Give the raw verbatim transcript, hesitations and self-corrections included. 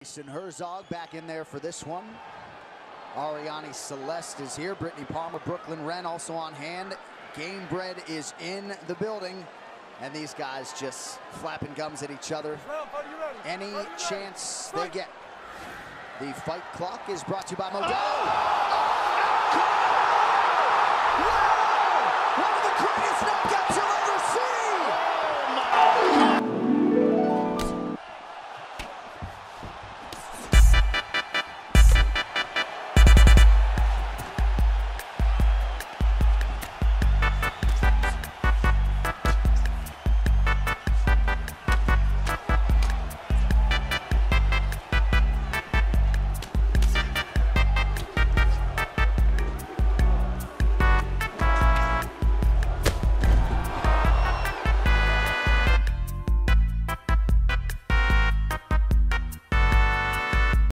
Jason Herzog back in there for this one. Ariane Celeste is here. Brittany Palmer, Brooklyn Wren also on hand. Gamebred is in the building. And these guys just flapping gums at each other. Any chance they get. The fight clock is brought to you by Modelo. Oh,